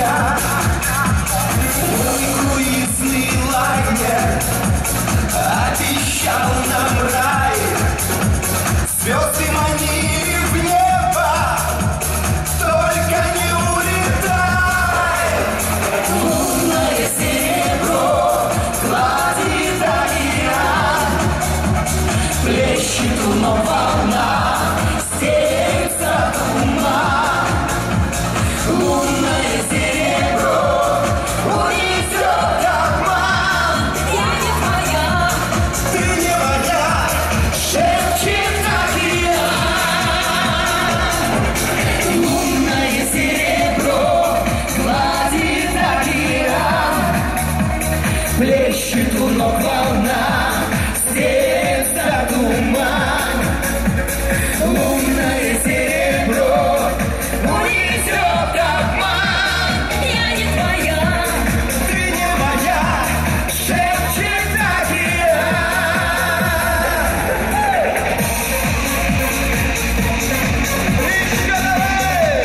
Круизный лайнер обещал нам рай, звезды манили в небо, только не улетай. Лунное серебро гладит океан, плещет луном волна, стелется туман. Лунное серебро унесет обман. Я не твоя, Ты не моя, шепчет океан. лунное серебро гладит океан, плещет лунок волна, стелется туман. Лунное серебро унесет обман. Я не твоя, Ты не моя, шепчет океан. Мишка, давай!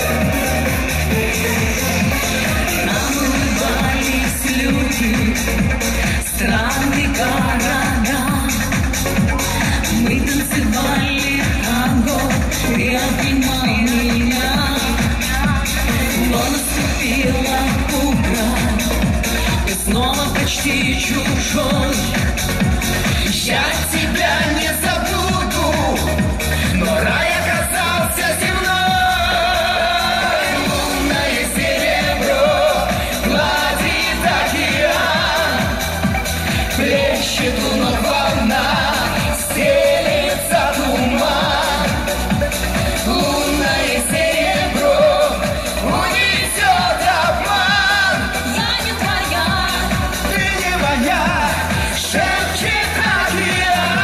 нам улыбались люди, страны, города. Мы танцевали танго, ты обнимал меня. Но наступила утро, ты снова почти чужой. Я тебя не забуду, но рай оказался земной. Лунное серебро гладит океан, плещет лунок волна, стелется туман. Лунное серебро унесет обман. Я не твоя, Ты не моя, шепчет океан.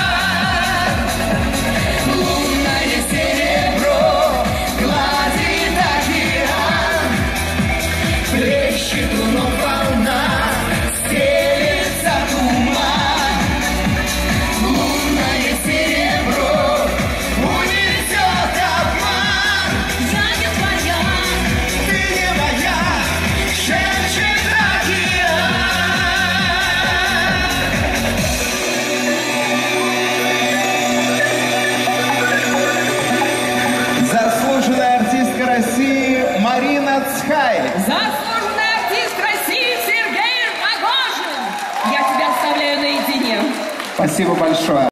Лунное серебро гладит океан, плещет лунок волна, стелется туман. Лунное серебро унесет обман. я не твоя. Ты не моя, шепчет океан. Заслуженная артистка России Марина Цхай. Заслуженный артист России Сергей Погожин. Я тебя оставляю наедине. Спасибо большое.